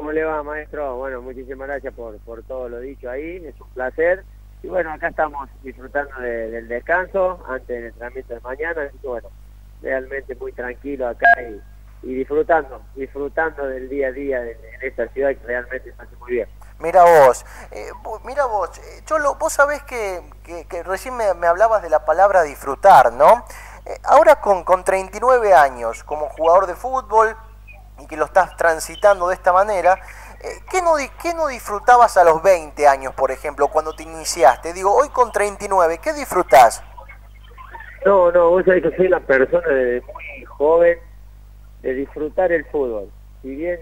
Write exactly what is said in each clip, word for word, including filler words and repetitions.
¿Cómo le va, maestro? Bueno, muchísimas gracias por, por todo lo dicho ahí, es un placer. Y bueno, acá estamos disfrutando de, del descanso antes del entrenamiento de mañana, así que bueno, realmente muy tranquilo acá y, y disfrutando, disfrutando del día a día en, en esta ciudad que realmente se hace muy bien. Mira vos, eh, mira vos, eh, Cholo, vos sabés que, que, que recién me, me hablabas de la palabra disfrutar, ¿no? Eh, ahora con, con treinta y nueve años, como jugador de fútbol, y que lo estás transitando de esta manera, eh, ¿qué, no, ¿qué no disfrutabas a los veinte años, por ejemplo, cuando te iniciaste? Digo, hoy con treinta y nueve, ¿qué disfrutás? No, no, vos sabés que soy una persona de muy joven de disfrutar el fútbol. Si bien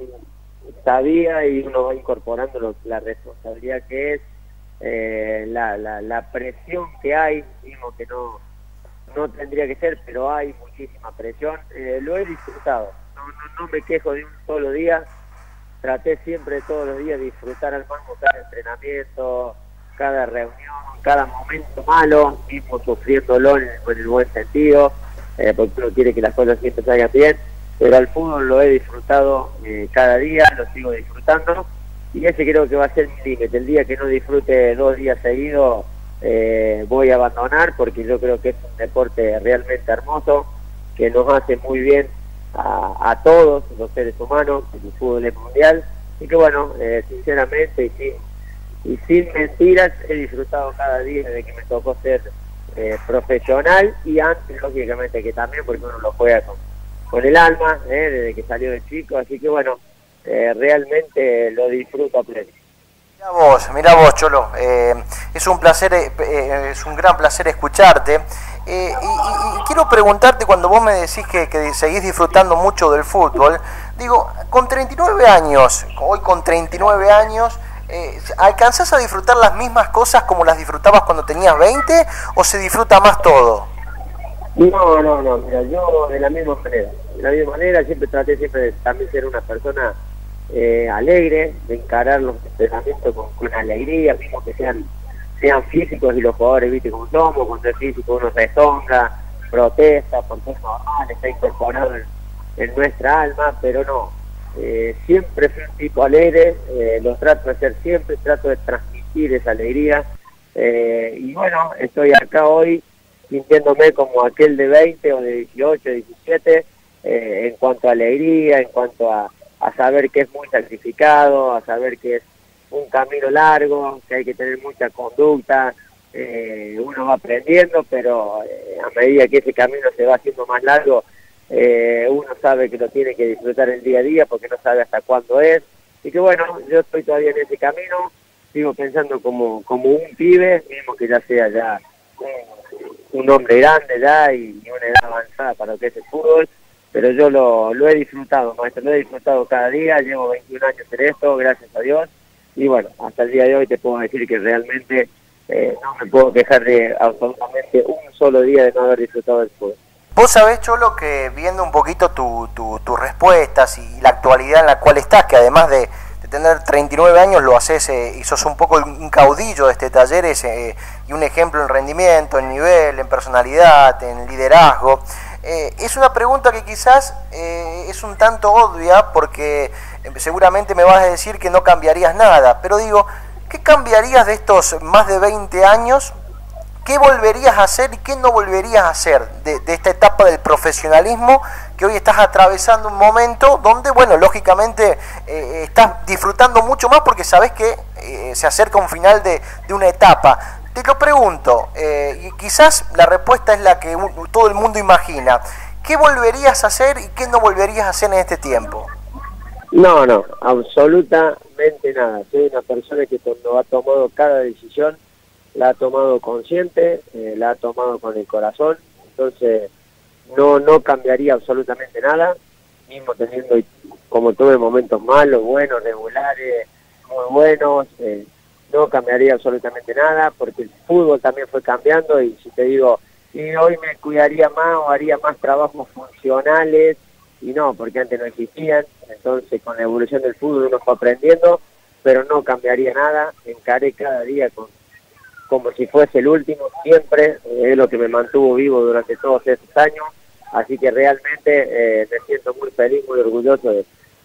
sabía y uno va incorporando lo, la responsabilidad que es, eh, la, la, la presión que hay, mismo que no, no tendría que ser, pero hay muchísima presión, eh, lo he disfrutado. No, no, no me quejo de un solo día, traté siempre todos los días de disfrutar al máximo cada entrenamiento, cada reunión, cada momento malo, mismo sufriéndolo en, en el buen sentido, eh, porque uno quiere que las cosas siempre salgan bien, pero al fútbol lo he disfrutado eh, cada día, lo sigo disfrutando, y ese creo que va a ser mi límite. El día que no disfrute dos días seguidos, eh, voy a abandonar, porque yo creo que es un deporte realmente hermoso, que nos hace muy bien A, a todos los seres humanos, el fútbol es mundial, y que bueno, eh, sinceramente y sin, y sin mentiras, he disfrutado cada día desde que me tocó ser eh, profesional, y antes lógicamente que también, porque uno lo juega con, con el alma, eh, desde que salió de chico, así que bueno, eh, realmente lo disfruto a pleno. Mira vos, mira vos, Cholo, eh, es un placer, eh, es un gran placer escucharte. Eh, y, y, y quiero preguntarte, cuando vos me decís que, que seguís disfrutando mucho del fútbol, digo, con treinta y nueve años, hoy con treinta y nueve años, eh, ¿alcanzás a disfrutar las mismas cosas como las disfrutabas cuando tenías veinte o se disfruta más todo? No, no, no, mira, yo de la misma manera, de la misma manera siempre traté siempre de también ser una persona eh, alegre, de encarar los entrenamientos con, con alegría, mismo que sean sean físicos, y los jugadores, viste cómo somos, cuando es físico uno rezonga, protesta, porque es normal, está incorporado en, en nuestra alma, pero no, eh, siempre fui un tipo alegre, eh, lo trato de hacer siempre, trato de transmitir esa alegría, eh, y bueno, estoy acá hoy sintiéndome como aquel de veinte o de dieciocho, diecisiete, eh, en cuanto a alegría, en cuanto a, a saber que es muy sacrificado, a saber que es un camino largo, que hay que tener mucha conducta, eh, uno va aprendiendo, pero eh, a medida que ese camino se va haciendo más largo, eh, uno sabe que lo tiene que disfrutar el día a día, porque no sabe hasta cuándo es, y que bueno, yo estoy todavía en ese camino, sigo pensando como, como un pibe, mismo que ya sea ya un, un hombre grande ya y, y una edad avanzada para lo que es el fútbol, pero yo lo, lo he disfrutado, maestro, lo he disfrutado cada día, llevo veintiún años en esto, gracias a Dios. Y bueno, hasta el día de hoy te puedo decir que realmente eh, no me puedo quejar de absolutamente un solo día de no haber disfrutado del fútbol. Vos sabés, Cholo, que viendo un poquito tus tu, tu respuestas y la actualidad en la cual estás, que además de, de tener treinta y nueve años lo haces eh, y sos un poco un caudillo de este taller eh, y un ejemplo en rendimiento, en nivel, en personalidad, en liderazgo. Eh, es una pregunta que quizás eh, es un tanto obvia, porque eh, seguramente me vas a decir que no cambiarías nada, pero digo, ¿qué cambiarías de estos más de veinte años? ¿Qué volverías a hacer y qué no volverías a hacer de, de esta etapa del profesionalismo que hoy estás atravesando un momento donde, bueno, lógicamente eh, estás disfrutando mucho más porque sabes que eh, se acerca un final de, de una etapa? Te lo pregunto, eh, y quizás la respuesta es la que un, todo el mundo imagina. ¿Qué volverías a hacer y qué no volverías a hacer en este tiempo? No, no, absolutamente nada. Soy una persona que cuando ha tomado cada decisión, la ha tomado consciente, eh, la ha tomado con el corazón, entonces no no cambiaría absolutamente nada, mismo teniendo, como tuve momentos malos, buenos, regulares, muy buenos, eh, no cambiaría absolutamente nada, porque el fútbol también fue cambiando, y si te digo, y hoy me cuidaría más o haría más trabajos funcionales, y no, porque antes no existían, entonces con la evolución del fútbol uno fue aprendiendo, pero no cambiaría nada, encaré cada día con como si fuese el último, siempre, eh, es lo que me mantuvo vivo durante todos esos años, así que realmente eh, me siento muy feliz, muy orgulloso de,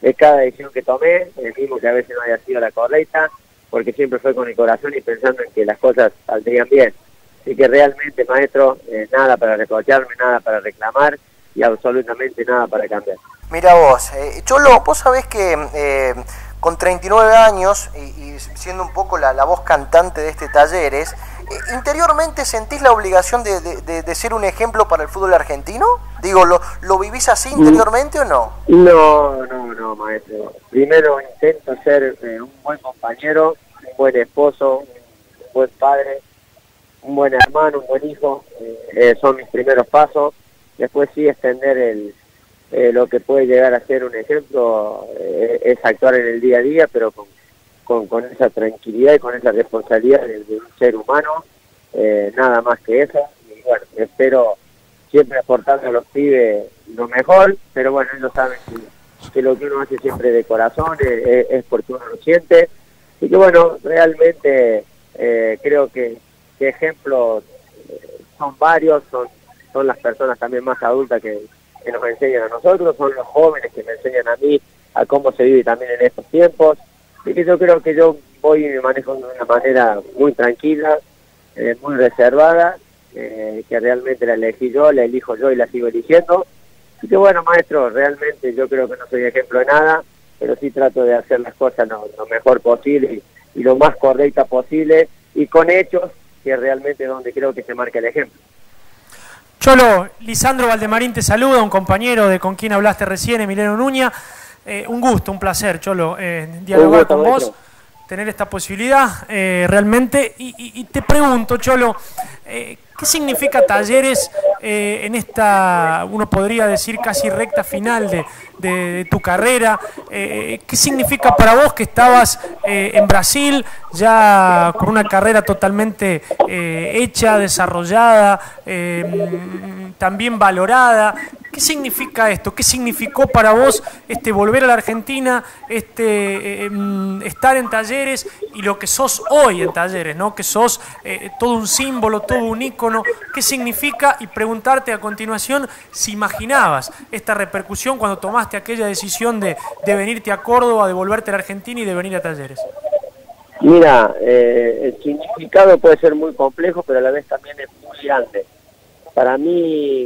de cada decisión que tomé, el mismo que a veces no haya sido la correcta, porque siempre fue con el corazón y pensando en que las cosas saldrían bien. Así que realmente, maestro, eh, nada para reprocharme, nada para reclamar y absolutamente nada para cambiar. Mira vos, eh, Cholo, vos sabés que eh, con treinta y nueve años y, y siendo un poco la, la voz cantante de este Talleres, eh, ¿interiormente sentís la obligación de, de, de, de ser un ejemplo para el fútbol argentino? Digo, ¿lo, lo vivís así interiormente mm. o no? No, no, no, maestro. Primero intento ser eh, un buen compañero, un buen esposo, un buen padre, un buen hermano, un buen hijo. Eh, son mis primeros pasos. Después sí extender el... Eh, lo que puede llegar a ser un ejemplo eh, es actuar en el día a día, pero con, con, con esa tranquilidad y con esa responsabilidad de, de un ser humano, eh, nada más que eso. Y bueno, espero siempre aportando a los pibes lo mejor, pero bueno, ellos saben que, que lo que uno hace siempre de corazón es, es porque uno lo siente. Y que bueno, realmente eh, creo que, que ejemplos eh, son varios, son, son las personas también más adultas que que nos enseñan a nosotros, son los jóvenes que me enseñan a mí a cómo se vive también en estos tiempos, y que yo creo que yo voy y me manejo de una manera muy tranquila, eh, muy reservada, eh, que realmente la elegí yo, la elijo yo y la sigo eligiendo, y que bueno, maestro, realmente yo creo que no soy ejemplo de nada, pero sí trato de hacer las cosas lo, lo mejor posible y, y lo más correcta posible, y con hechos, que realmente es donde creo que se marca el ejemplo. Cholo, Lisandro Valdemarín te saluda, un compañero de con quien hablaste recién, Emiliano Nuña. Eh, un gusto, un placer, Cholo, eh, dialogar con vos, tener esta posibilidad eh, realmente. Y, y, y te pregunto, Cholo, eh, ¿qué significa Talleres eh, en esta, uno podría decir, casi recta final de, de, de tu carrera? Eh, ¿Qué significa para vos que estabas eh, en Brasil, ya con una carrera totalmente eh, hecha, desarrollada, eh, también valorada? ¿Qué significa esto? ¿Qué significó para vos este volver a la Argentina, este eh, estar en Talleres y lo que sos hoy en Talleres, ¿no? Que sos eh, todo un símbolo, todo un ícono? ¿Qué significa? Y preguntarte a continuación si imaginabas esta repercusión cuando tomaste aquella decisión de, de venirte a Córdoba, de volverte a la Argentina y de venir a Talleres. Mira, eh, el significado puede ser muy complejo, pero a la vez también es muy grande. Para mí,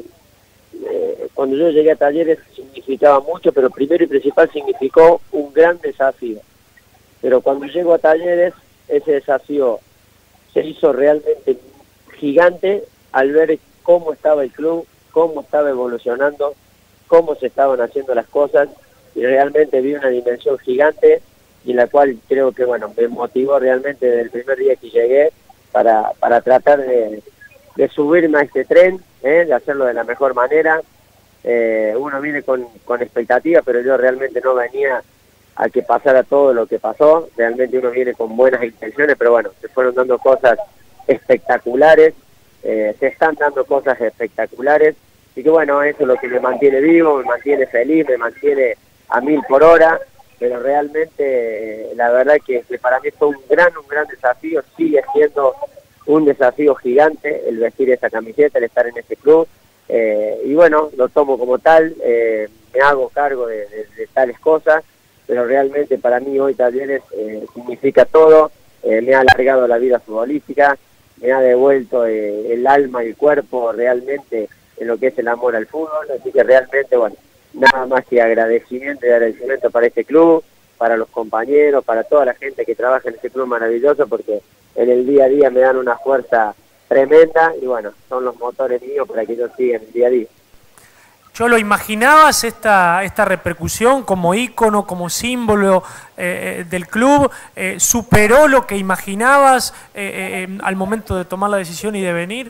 eh, cuando yo llegué a Talleres significaba mucho, pero primero y principal significó un gran desafío. Pero cuando llego a Talleres, ese desafío se hizo realmente gigante al ver cómo estaba el club, cómo estaba evolucionando, cómo se estaban haciendo las cosas, y realmente vi una dimensión gigante, y la cual creo que bueno me motivó realmente desde el primer día que llegué para, para tratar de, de subirme a este tren, ¿eh? de hacerlo de la mejor manera. Eh, uno viene con, con expectativas, pero yo realmente no venía a que pasara todo lo que pasó. Realmente uno viene con buenas intenciones, pero bueno, se fueron dando cosas espectaculares, eh, se están dando cosas espectaculares, y que bueno, eso es lo que me mantiene vivo, me mantiene feliz, me mantiene a mil por hora, pero realmente eh, la verdad que, que para mí fue un gran, un gran desafío, sigue siendo un desafío gigante el vestir esta camiseta, el estar en este club, eh, y bueno, lo tomo como tal, eh, me hago cargo de, de, de tales cosas, pero realmente para mí hoy Talleres eh, significa todo, eh, me ha alargado la vida futbolística, me ha devuelto eh, el alma y el cuerpo realmente en lo que es el amor al fútbol, así que realmente, bueno, nada más que agradecimiento y agradecimiento para este club, para los compañeros, para toda la gente que trabaja en este club maravilloso, porque en el día a día me dan una fuerza tremenda y bueno, son los motores míos para que yo siga en el día a día. Cholo, ¿imaginabas esta, esta repercusión como ícono, como símbolo eh, del club? Eh, ¿Superó lo que imaginabas eh, eh, al momento de tomar la decisión y de venir?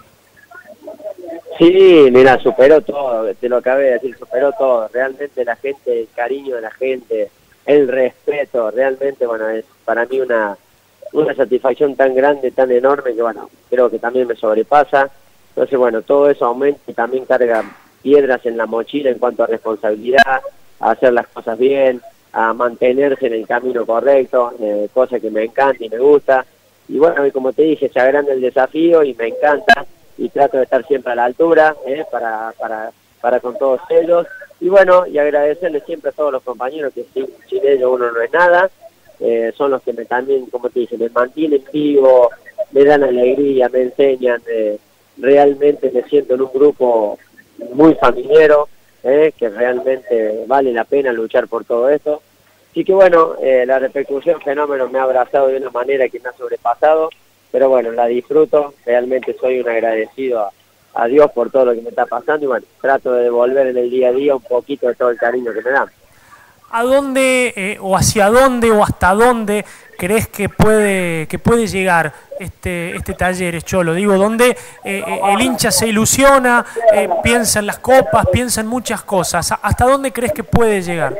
Sí, mira, superó todo, te lo acabé de decir, superó todo. Realmente la gente, el cariño de la gente, el respeto, realmente, bueno, es para mí una, una satisfacción tan grande, tan enorme, que bueno, creo que también me sobrepasa. Entonces, bueno, todo eso aumenta y también carga piedras en la mochila en cuanto a responsabilidad, a hacer las cosas bien, a mantenerse en el camino correcto, eh, cosa que me encanta y me gusta. Y bueno, y como te dije, se agranda el desafío y me encanta, y trato de estar siempre a la altura, eh, para, para, para con todos ellos. Y bueno, y agradecerles siempre a todos los compañeros que sin, sin ellos uno no es nada. Eh, son los que me también, como te dije, me mantienen vivo, me dan alegría, me enseñan. Eh, realmente me siento en un grupo muy familiero, eh, que realmente vale la pena luchar por todo esto. Así que bueno, eh, la repercusión Fenómeno me ha abrazado de una manera que me ha sobrepasado, pero bueno, la disfruto, realmente soy un agradecido a, a Dios por todo lo que me está pasando y bueno, trato de devolver en el día a día un poquito de todo el cariño que me dan. ¿A dónde eh, o hacia dónde o hasta dónde crees que puede que puede llegar este este Talleres, Cholo? Digo, donde eh, el hincha se ilusiona, eh, piensa en las copas, piensa en muchas cosas. ¿Hasta dónde crees que puede llegar?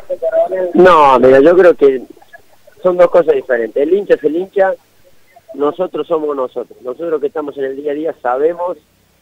No, mira, yo creo que son dos cosas diferentes. El hincha es el hincha, nosotros somos nosotros. Nosotros que estamos en el día a día sabemos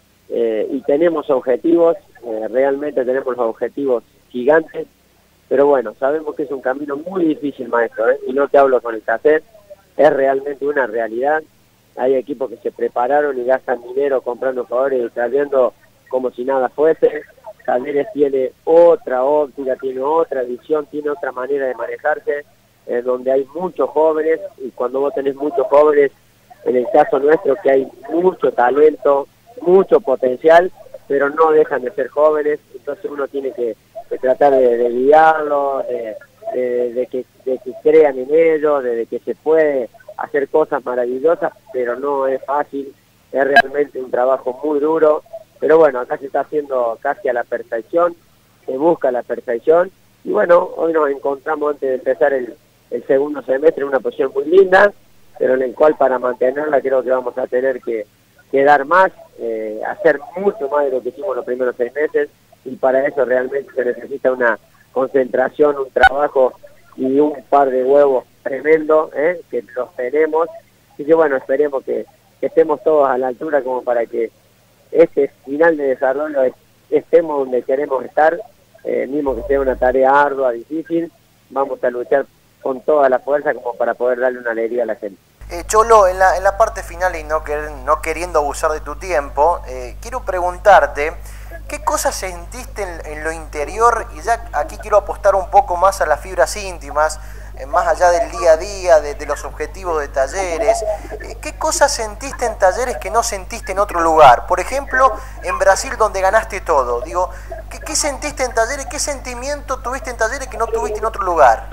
eh, y tenemos objetivos, eh, realmente tenemos los objetivos gigantes. Pero bueno, sabemos que es un camino muy difícil, maestro, ¿eh? Y no te hablo con el cassette, es realmente una realidad. Hay equipos que se prepararon y gastan dinero comprando jugadores y trayendo como si nada fuese. Talleres tiene otra óptica, tiene otra visión, tiene otra manera de manejarse, eh, donde hay muchos jóvenes, y cuando vos tenés muchos jóvenes, en el caso nuestro que hay mucho talento, mucho potencial, pero no dejan de ser jóvenes, entonces uno tiene que de tratar de, de guiarlos, de, de, de, que, de que crean en ellos, de, de que se puede hacer cosas maravillosas, pero no es fácil, es realmente un trabajo muy duro, pero bueno, acá se está haciendo casi a la perfección, se busca la perfección, y bueno, hoy nos encontramos antes de empezar el, el segundo semestre en una posición muy linda, pero en el cual para mantenerla creo que vamos a tener que, que dar más, eh, hacer mucho más de lo que hicimos los primeros seis meses, y para eso realmente se necesita una concentración, un trabajo y un par de huevos tremendo, ¿eh? Que los tenemos, y que bueno, esperemos que, que estemos todos a la altura como para que este final de desarrollo estemos donde queremos estar, eh, mismo que sea una tarea ardua, difícil, vamos a luchar con toda la fuerza como para poder darle una alegría a la gente. Eh, Cholo, en la, en la parte final y no, quer, no queriendo abusar de tu tiempo, eh, quiero preguntarte ¿qué cosas sentiste en, en lo interior? Y ya aquí quiero apostar un poco más a las fibras íntimas, eh, más allá del día a día, de, de los objetivos de Talleres. Eh, ¿Qué cosas sentiste en Talleres que no sentiste en otro lugar? Por ejemplo, en Brasil donde ganaste todo. Digo, ¿qué, qué sentiste en Talleres? ¿Qué sentimiento tuviste en Talleres que no tuviste en otro lugar?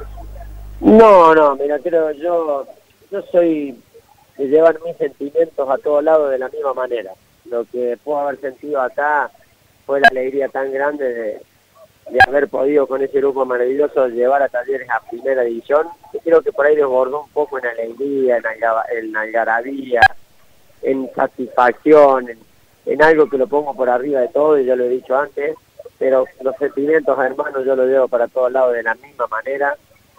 No, no, mira, creo yo, yo soy de llevar mis sentimientos a todos lados de la misma manera. Lo que puedo haber sentido acá fue la alegría tan grande de, de haber podido con ese grupo maravilloso llevar a Talleres a primera división. Yo creo que por ahí desbordó un poco en alegría, en, alga, en algarabía, en satisfacción, en, en algo que lo pongo por arriba de todo, y ya lo he dicho antes, pero los sentimientos, hermanos, yo los llevo para todos lados de la misma manera.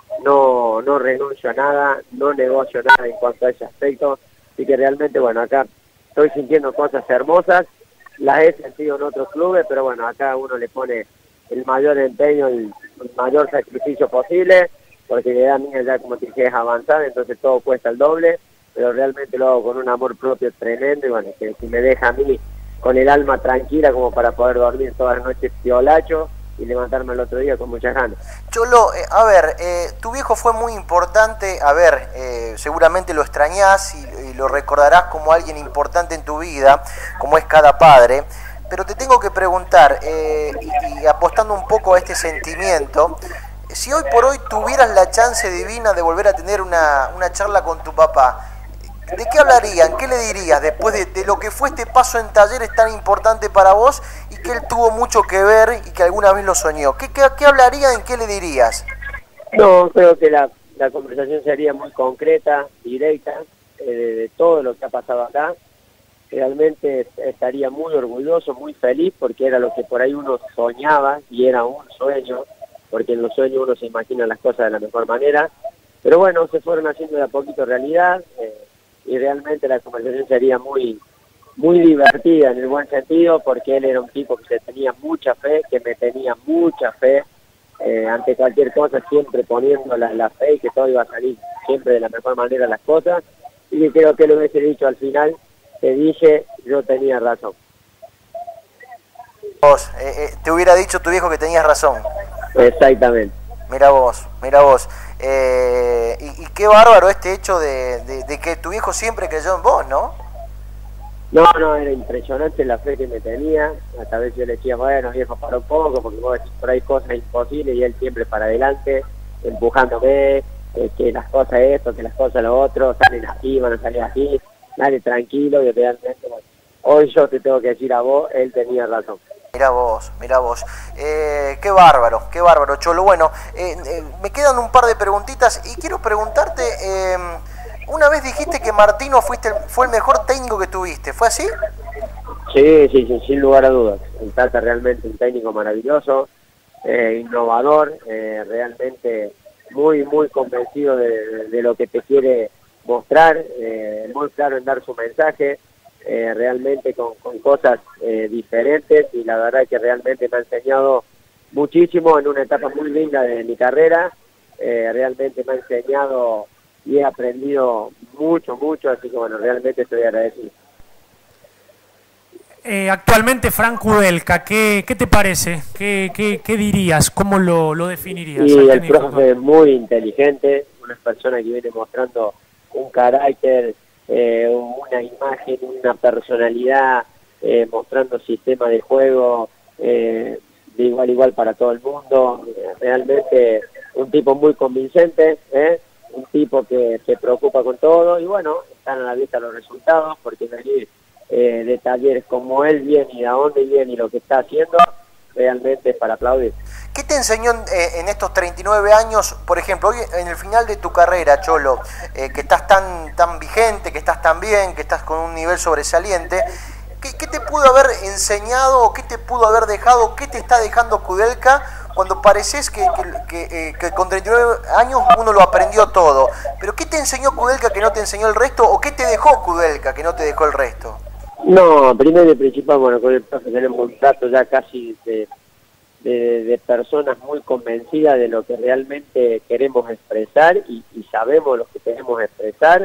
No, no renuncio a nada, no negocio nada en cuanto a ese aspecto, así que realmente, bueno, acá estoy sintiendo cosas hermosas, las he sentido en otros clubes, pero bueno, acá uno le pone el mayor empeño, el, el mayor sacrificio posible, porque la edad mía ya, como te dije, es avanzada, entonces todo cuesta el doble, pero realmente lo hago con un amor propio tremendo, y bueno, que si me deja a mí con el alma tranquila como para poder dormir todas las noches piolacho y levantarme el otro día con muchas ganas. Cholo, eh, a ver, eh, tu viejo fue muy importante, a ver, eh, seguramente lo extrañás y, y lo recordarás como alguien importante en tu vida, como es cada padre, pero te tengo que preguntar, eh, y, y apostando un poco a este sentimiento, si hoy por hoy tuvieras la chance divina de volver a tener una, una charla con tu papá, ¿de qué hablarían? ¿Qué le dirías después de, de lo que fue este paso en Talleres tan importante para vos y que él tuvo mucho que ver y que alguna vez lo soñó? ¿Qué, qué, qué hablarían? ¿Qué le dirías? No, creo que la, la conversación sería muy concreta, directa, eh, de, de todo lo que ha pasado acá. Realmente estaría muy orgulloso, muy feliz, porque era lo que por ahí uno soñaba y era un sueño, porque en los sueños uno se imagina las cosas de la mejor manera. Pero bueno, se fueron haciendo de a poquito realidad, eh, y realmente la conversación sería muy muy divertida en el buen sentido, porque él era un tipo que tenía mucha fe, que me tenía mucha fe, eh, ante cualquier cosa siempre poniendo la, la fe y que todo iba a salir siempre de la mejor manera las cosas, y que creo que lo hubiese dicho al final, te dije, yo tenía razón. Vos, eh, eh, te hubiera dicho tu viejo que tenías razón. Exactamente. Mira vos, mira vos. Eh, y, y qué bárbaro este hecho de, de, de que tu viejo siempre creyó en vos, ¿no? No, no, era impresionante la fe que me tenía. Hasta a veces yo le decía, bueno, viejo, para un poco, porque vos decís por ahí cosas imposibles, y él siempre para adelante, empujándome, eh, que las cosas esto, que las cosas lo otro, salen así, van a salir así, dale tranquilo, y realmente, bueno, hoy yo te tengo que decir a vos, él tenía razón. Mira vos, mira vos. Eh, qué bárbaro, qué bárbaro, Cholo. Bueno, eh, eh, me quedan un par de preguntitas y quiero preguntarte, eh, una vez dijiste que Martino fuiste el, fue el mejor técnico que tuviste, ¿fue así? Sí, sí, sí, sin lugar a dudas. El Tata realmente un técnico maravilloso, eh, innovador, eh, realmente muy, muy convencido de, de lo que te quiere mostrar, eh, muy claro en dar su mensaje. Eh, realmente con, con cosas eh, diferentes, y la verdad que realmente me ha enseñado muchísimo en una etapa muy linda de mi carrera. Eh, realmente me ha enseñado y he aprendido mucho, mucho, así que bueno, realmente estoy agradecido. Eh, actualmente Frank Kudelka, ¿qué, qué te parece? ¿Qué, qué, qué dirías? ¿Cómo lo, lo definirías? Y el profe es muy inteligente, una persona que viene mostrando un carácter, Eh, una imagen, una personalidad, eh, mostrando sistema de juego eh, de igual a igual para todo el mundo. Eh, realmente un tipo muy convincente, ¿eh? Un tipo que se preocupa con todo, y bueno, están a la vista los resultados, porque venir eh, de talleres como él viene y de dónde viene y lo que está haciendo, realmente es para aplaudir. ¿Qué te enseñó en, eh, en estos treinta y nueve años, por ejemplo, hoy en el final de tu carrera, Cholo, eh, que estás tan, tan vigente, que estás tan bien, que estás con un nivel sobresaliente? ¿Qué, qué te pudo haber enseñado o qué te pudo haber dejado, qué te está dejando Kudelka cuando pareces que, que, que, eh, que con treinta y nueve años uno lo aprendió todo? Pero ¿qué te enseñó Kudelka que no te enseñó el resto, o qué te dejó Kudelka que no te dejó el resto? No, primero y principal, bueno, con el profe tenemos un trato ya casi de... De, de personas muy convencidas de lo que realmente queremos expresar, y, y sabemos lo que queremos expresar,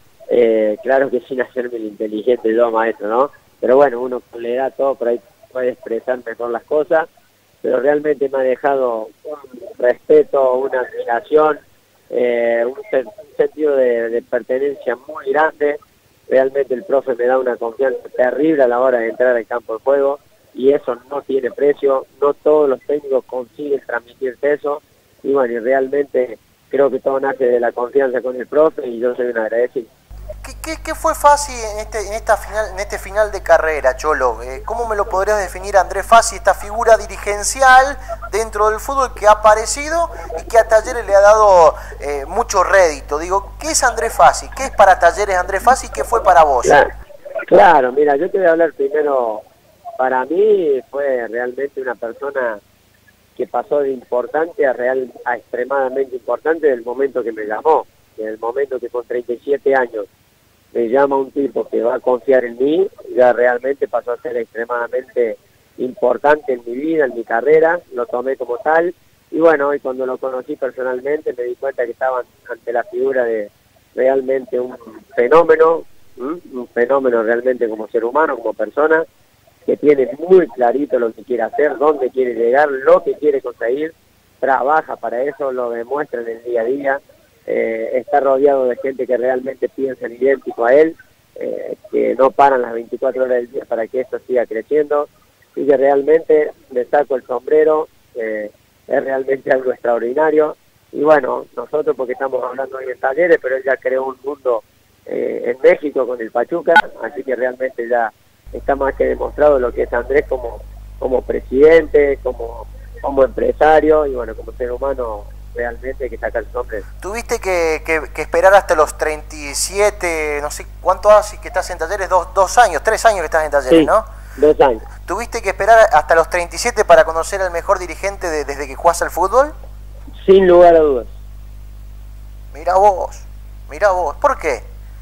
eh, claro que sin hacerme el inteligente yo, maestro, ¿no? Pero bueno, uno con la edad todo por ahí puede expresar mejor las cosas, pero realmente me ha dejado un respeto, una admiración, eh, un, sen un sentido de, de pertenencia muy grande. Realmente el profe me da una confianza terrible a la hora de entrar al campo de juego, y eso no tiene precio, no todos los técnicos consiguen transmitirte eso, y bueno, y realmente creo que todo nace de la confianza con el profe, y yo soy un agradecido. ¿Qué, qué, qué fue Fassi en este, en, esta final, en este final de carrera, Cholo? Eh, ¿Cómo me lo podrías definir, Andrés Fassi, esta figura dirigencial dentro del fútbol que ha aparecido y que a Talleres le ha dado eh, mucho rédito? Digo, ¿qué es Andrés Fassi? ¿Qué es para Talleres Andrés Fassi? ¿Qué fue para vos? Claro, claro, mira, yo te voy a hablar primero. Para mí fue realmente una persona que pasó de importante a real a extremadamente importante del momento que me llamó, del momento que con treinta y siete años me llama un tipo que va a confiar en mí, ya realmente pasó a ser extremadamente importante en mi vida, en mi carrera, lo tomé como tal, y bueno, y cuando lo conocí personalmente me di cuenta que estaba ante la figura de realmente un fenómeno, ¿m? un fenómeno realmente como ser humano, como persona, que tiene muy clarito lo que quiere hacer, dónde quiere llegar, lo que quiere conseguir, trabaja para eso, lo demuestra en el día a día, eh, está rodeado de gente que realmente piensa en idéntico a él, eh, que no paran las veinticuatro horas del día para que esto siga creciendo, y que realmente le saco el sombrero, eh, es realmente algo extraordinario. Y bueno, nosotros porque estamos hablando hoy en Talleres, pero él ya creó un mundo eh, en México con el Pachuca, así que realmente ya está más que demostrado lo que es Andrés como, como presidente, como, como empresario, y bueno, como ser humano realmente hay que sacar su nombre. Tuviste que, que, que esperar hasta los treinta y siete, no sé cuánto hace que estás en Talleres, dos, dos años, tres años que estás en Talleres, sí, ¿no? Dos años. ¿Tuviste que esperar hasta los treinta y siete para conocer al mejor dirigente de, desde que jugás al fútbol? Sin lugar a dudas. Mira vos, mira vos, ¿por qué?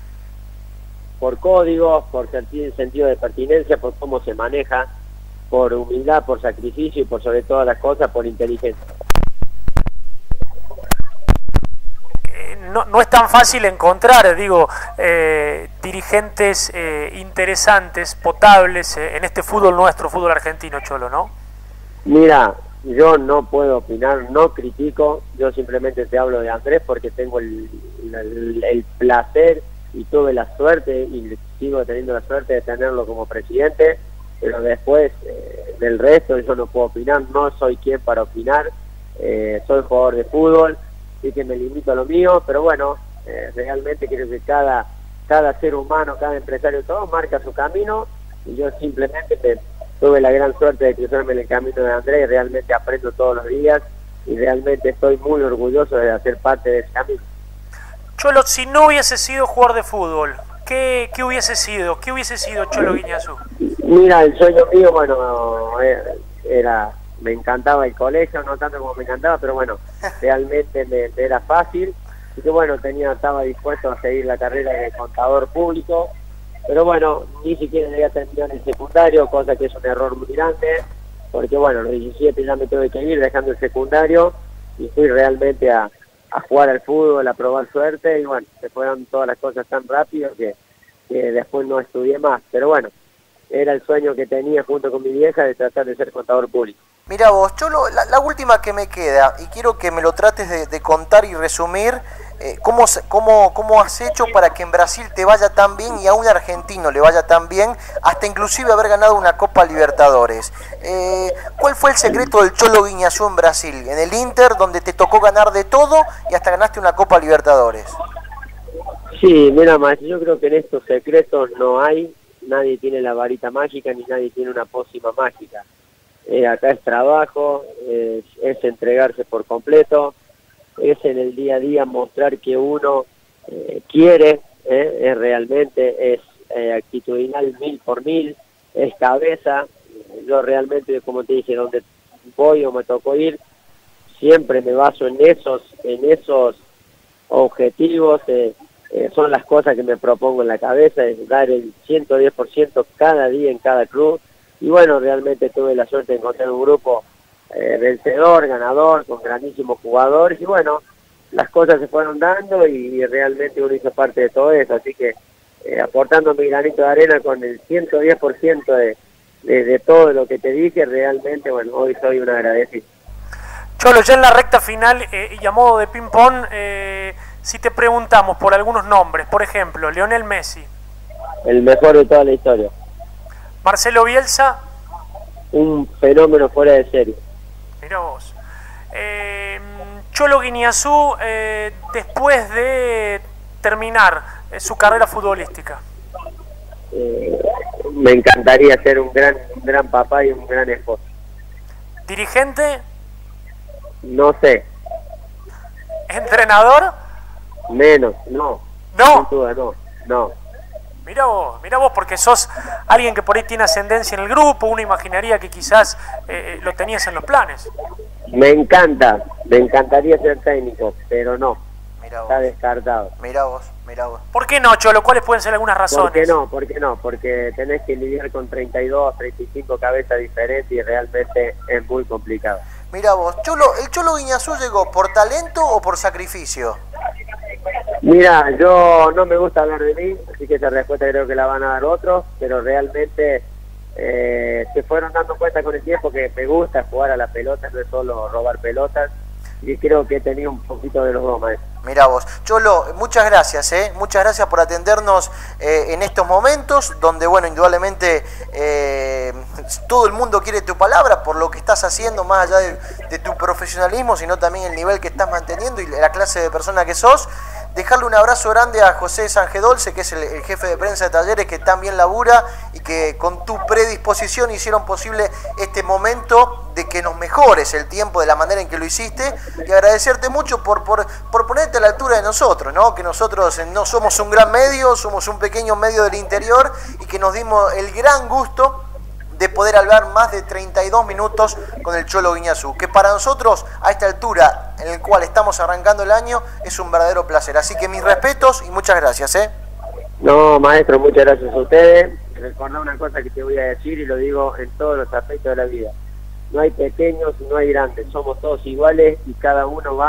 Por códigos, por sentido de pertinencia, por cómo se maneja, por humildad, por sacrificio y por sobre todas las cosas, por inteligencia. Eh, no, no es tan fácil encontrar, digo, eh, dirigentes eh, interesantes, potables eh, en este fútbol nuestro, fútbol argentino, Cholo, ¿no? Mira, yo no puedo opinar, no critico, yo simplemente te hablo de Andrés porque tengo el, el, el placer y tuve la suerte y sigo teniendo la suerte de tenerlo como presidente, pero después eh, del resto yo no puedo opinar, no soy quien para opinar, eh, soy jugador de fútbol, así que me limito a lo mío, pero bueno, eh, realmente creo que cada, cada ser humano, cada empresario, todo marca su camino y yo simplemente me, tuve la gran suerte de cruzarme en el camino de Andrés y realmente aprendo todos los días y realmente estoy muy orgulloso de hacer parte de ese camino. Cholo, si no hubiese sido jugador de fútbol, ¿qué, qué hubiese sido? ¿Qué hubiese sido Cholo Guiñazú? Mira, el sueño mío, bueno, era, me encantaba el colegio, no tanto como me encantaba, pero bueno, realmente me, me era fácil, y que bueno, tenía, estaba dispuesto a seguir la carrera de contador público, pero bueno, ni siquiera llegué a terminar el secundario, cosa que es un error muy grande, porque bueno, a los diecisiete ya me tuve que ir dejando el secundario, y fui realmente a, a jugar al fútbol, a probar suerte, y bueno, se fueron todas las cosas tan rápido que, que después no estudié más, pero bueno, era el sueño que tenía junto con mi vieja de tratar de ser contador público. Mira vos, Cholo, la, la última que me queda, y quiero que me lo trates de, de contar y resumir, eh, ¿cómo, cómo, ¿cómo has hecho para que en Brasil te vaya tan bien y a un argentino le vaya tan bien, hasta inclusive haber ganado una Copa Libertadores? Eh, ¿Cuál fue el secreto del Cholo Guiñazú en Brasil, en el Inter, donde te tocó ganar de todo y hasta ganaste una Copa Libertadores? Sí, mira, maestro, yo creo que en estos secretos no hay, nadie tiene la varita mágica ni nadie tiene una pócima mágica. Eh, acá es trabajo, eh, es entregarse por completo, es en el día a día mostrar que uno eh, quiere, eh, es realmente, es eh, actitudinal mil por mil, es cabeza. Yo realmente, como te dije, donde voy o me tocó ir, siempre me baso en esos, en esos objetivos, eh, eh, son las cosas que me propongo en la cabeza, es dar el ciento diez por ciento cada día en cada club. Y bueno, realmente tuve la suerte de encontrar un grupo eh, vencedor, ganador, con grandísimos jugadores, y bueno, las cosas se fueron dando y realmente uno hizo parte de todo eso, así que eh, aportando mi granito de arena con el ciento diez por ciento de, de, de todo lo que te dije, realmente, bueno, hoy soy un agradecido. Cholo, ya en la recta final eh, y a modo de ping-pong, eh, si te preguntamos por algunos nombres, por ejemplo, Lionel Messi. El mejor de toda la historia. Marcelo Bielsa. Un fenómeno fuera de serie. Mirá vos. Eh, Cholo Guiñazú, eh, después de terminar eh, su carrera futbolística. Eh, me encantaría ser un gran, un gran papá y un gran esposo. ¿Dirigente? No sé. ¿Entrenador? Menos, no. No. Sin duda, no, no. Mirá vos, mirá vos, porque sos alguien que por ahí tiene ascendencia en el grupo, uno imaginaría que quizás eh, lo tenías en los planes. Me encanta, me encantaría ser técnico, pero no, Mirá vos. Está descartado. Mirá vos, mirá vos. ¿Por qué no, Cholo? ¿Cuáles pueden ser algunas razones? ¿Por qué no? ¿Por qué no? Porque tenés que lidiar con treinta y dos, treinta y cinco cabezas diferentes y realmente es muy complicado. Mirá vos, Cholo, ¿el Cholo Guiñazú llegó por talento o por sacrificio? Mira, yo no me gusta hablar de mí, así que esa respuesta creo que la van a dar otros, pero realmente eh, se fueron dando cuenta con el tiempo que me gusta jugar a la pelota, no es solo robar pelotas, y creo que he tenido un poquito de los dos, maestro. Mirá vos. Cholo, muchas gracias, ¿eh? Muchas gracias por atendernos eh, en estos momentos, donde, bueno, indudablemente eh, todo el mundo quiere tu palabra por lo que estás haciendo, más allá de, de tu profesionalismo, sino también el nivel que estás manteniendo y la clase de persona que sos. Dejarle un abrazo grande a José Sangedolce, que es el, el jefe de prensa de Talleres, que también labura y que con tu predisposición hicieron posible este momento de que nos mejores el tiempo de la manera en que lo hiciste, y agradecerte mucho por, por, por ponerte a la altura de nosotros, ¿no? Que nosotros no somos un gran medio, somos un pequeño medio del interior y que nos dimos el gran gusto de poder hablar más de treinta y dos minutos con el Cholo Guiñazú, que para nosotros a esta altura en el cual estamos arrancando el año es un verdadero placer. Así que mis respetos y muchas gracias, ¿eh? No, maestro, muchas gracias a ustedes. Recordá una cosa que te voy a decir y lo digo en todos los aspectos de la vida. No hay pequeños, no hay grandes, somos todos iguales y cada uno va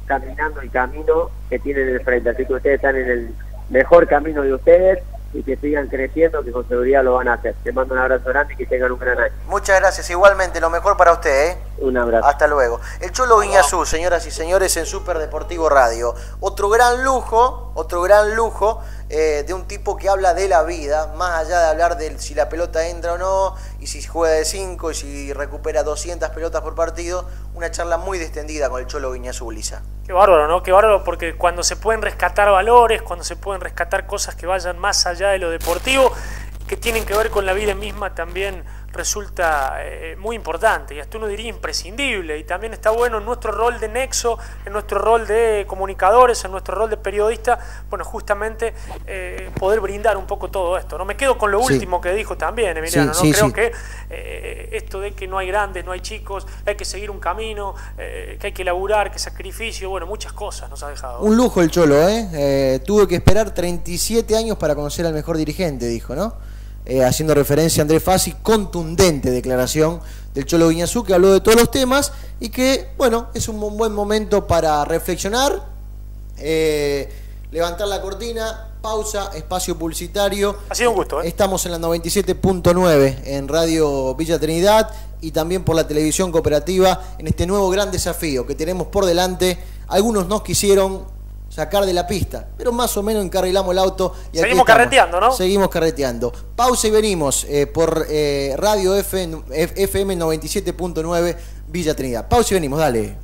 caminando el camino que tienen en el frente. Así que ustedes están en el mejor camino de ustedes y que sigan creciendo, que con seguridad lo van a hacer. Te mando un abrazo grande y que tengan un gran año. Muchas gracias, igualmente, lo mejor para usted, ¿eh? Un abrazo. Hasta luego. El Cholo Guiñazú, señoras y señores, en Super Deportivo Radio. Otro gran lujo, otro gran lujo eh, de un tipo que habla de la vida, más allá de hablar de si la pelota entra o no, y si juega de cinco, y si recupera doscientas pelotas por partido. Una charla muy distendida con el Cholo Guiñazú, Lisa. Qué bárbaro, ¿no? Qué bárbaro, porque cuando se pueden rescatar valores, cuando se pueden rescatar cosas que vayan más allá de lo deportivo, que tienen que ver con la vida misma, también resulta eh, muy importante y hasta uno diría imprescindible. Y también está bueno en nuestro rol de nexo, en nuestro rol de comunicadores, en nuestro rol de periodista, bueno, justamente eh, poder brindar un poco todo esto, ¿no? Me quedo con lo sí. último que dijo también, Emiliano, sí, ¿no? Sí, Creo sí. que eh, esto de que no hay grandes, no hay chicos, hay que seguir un camino, eh, que hay que laburar, que sacrificio, bueno, muchas cosas nos ha dejado. Un lujo el Cholo, ¿eh? eh tuve que esperar treinta y siete años para conocer al mejor dirigente, dijo, ¿no? Eh, haciendo referencia a Andrés Fassi, contundente declaración del Cholo Guiñazú, que habló de todos los temas y que, bueno, es un buen momento para reflexionar, eh, levantar la cortina, pausa, espacio publicitario. Ha sido un gusto, ¿eh? Estamos en la noventa y siete punto nueve en Radio Villa Trinidad y también por la televisión cooperativa en este nuevo gran desafío que tenemos por delante. Algunos nos quisieron sacar de la pista, pero más o menos encarrilamos el auto y seguimos carreteando, ¿no? Seguimos carreteando. Pausa y venimos eh, por eh, Radio F M noventa y siete punto nueve Villa Trinidad. Pausa y venimos, dale.